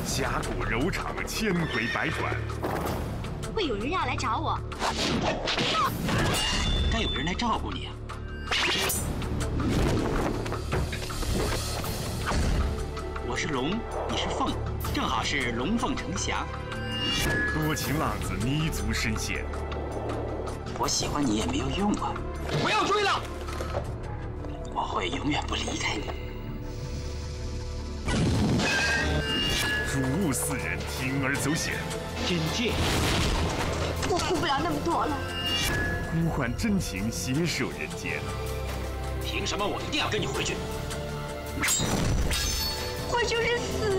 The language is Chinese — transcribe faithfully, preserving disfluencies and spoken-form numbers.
侠骨柔肠，千回百转。 会有人要来找我。 该有人来照顾你啊。我是龙，你是凤，正好是龙凤呈祥。 多情浪子弥足深陷。 我喜欢你也没有用啊！ 不要追了， 我会永远不离开你。 主物四人铤而走险， 真剑。 我顾不了那么多了。 呼唤真情携手人间。 凭什么我一定要跟你回去？ 我就是死